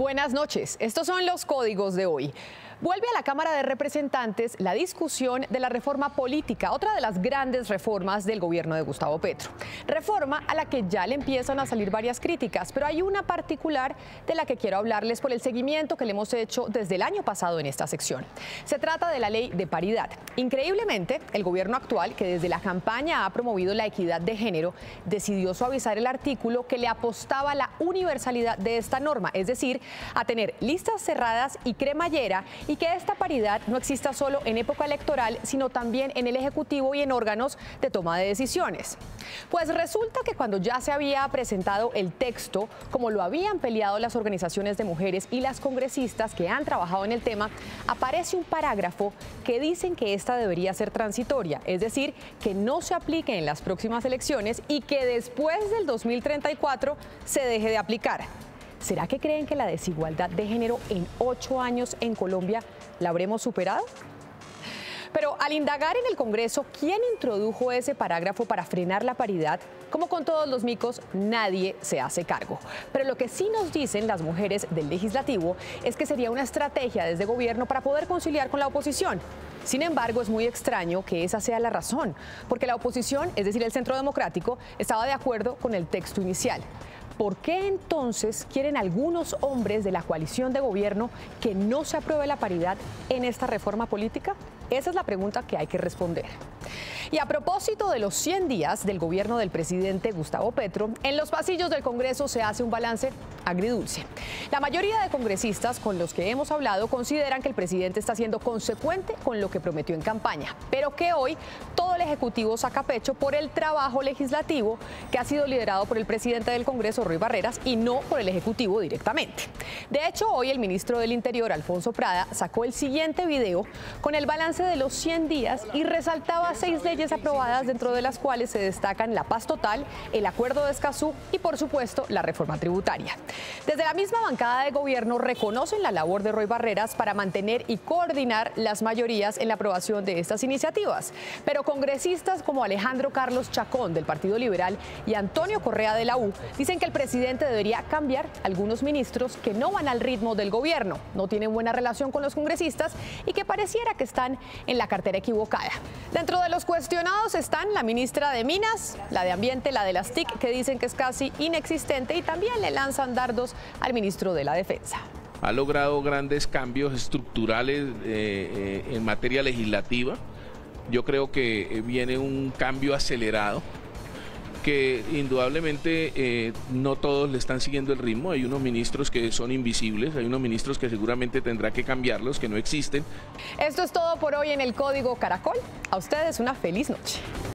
Buenas noches, estos son los códigos de hoy. Vuelve a la Cámara de Representantes la discusión de la reforma política, otra de las grandes reformas del gobierno de Gustavo Petro. Reforma a la que ya le empiezan a salir varias críticas, pero hay una particular de la que quiero hablarles por el seguimiento que le hemos hecho desde el año pasado en esta sección. Se trata de la ley de paridad. Increíblemente, el gobierno actual, que desde la campaña ha promovido la equidad de género, decidió suavizar el artículo que le apostaba a la universalidad de esta norma, es decir, a tener listas cerradas y cremallera, y que esta paridad no exista solo en época electoral, sino también en el Ejecutivo y en órganos de toma de decisiones. Pues resulta que cuando ya se había presentado el texto, como lo habían peleado las organizaciones de mujeres y las congresistas que han trabajado en el tema, aparece un parágrafo que dicen que esta debería ser transitoria, es decir, que no se aplique en las próximas elecciones y que después del 2034 se deje de aplicar. ¿Será que creen que la desigualdad de género en 8 años en Colombia la habremos superado? Pero al indagar en el Congreso quién introdujo ese parágrafo para frenar la paridad, como con todos los micos, nadie se hace cargo. Pero lo que sí nos dicen las mujeres del Legislativo es que sería una estrategia desde gobierno para poder conciliar con la oposición. Sin embargo, es muy extraño que esa sea la razón, porque la oposición, es decir, el Centro Democrático, estaba de acuerdo con el texto inicial. ¿Por qué entonces quieren algunos hombres de la coalición de gobierno que no se apruebe la paridad en esta reforma política? Esa es la pregunta que hay que responder. Y a propósito de los 100 días del gobierno del presidente Gustavo Petro, en los pasillos del Congreso se hace un balance agridulce. La mayoría de congresistas con los que hemos hablado consideran que el presidente está siendo consecuente con lo que prometió en campaña, pero que hoy todo el Ejecutivo saca pecho por el trabajo legislativo que ha sido liderado por el presidente del Congreso, Roy Barreras, y no por el Ejecutivo directamente. De hecho, hoy el ministro del Interior, Alfonso Prada, sacó el siguiente video con el balance de los 100 días y resaltaba 6 leyes aprobadas, dentro de las cuales se destacan la paz total, el acuerdo de Escazú y, por supuesto, la reforma tributaria. Desde la misma bancada de gobierno reconocen la labor de Roy Barreras para mantener y coordinar las mayorías en la aprobación de estas iniciativas. Pero congresistas como Alejandro Carlos Chacón del Partido Liberal y Antonio Correa de la U dicen que el presidente debería cambiar algunos ministros que no van al ritmo del gobierno, no tienen buena relación con los congresistas y que pareciera que están en la cartera equivocada. Dentro de los cuestionados están la ministra de Minas, la de Ambiente, la de las TIC, que dicen que es casi inexistente, y también le lanzan dardos al ministro de la Defensa. Ha logrado grandes cambios estructurales en materia legislativa. Yo creo que viene un cambio acelerado, que indudablemente no todos le están siguiendo el ritmo. Hay unos ministros que son invisibles, hay unos ministros que seguramente tendrá que cambiarlos, que no existen. Esto es todo por hoy en el Código Caracol. A ustedes una feliz noche.